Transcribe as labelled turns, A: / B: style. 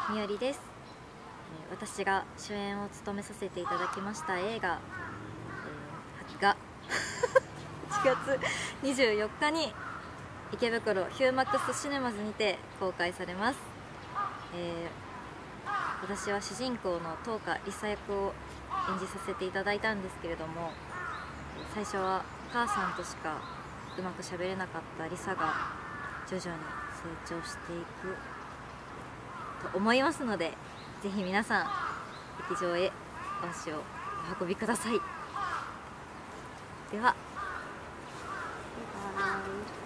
A: みよりです。私が主演を務めさせていただきました映画が1月24日に池袋ヒューマックスシネマズにて公開されます。私は主人公の東花梨沙役を演じさせていただいたんですけれども、最初はお母さんとしかうまく喋れなかった梨沙が徐々に成長していくと思いますので、ぜひ皆さん劇場へお足をお運びください。では、バイバーイ。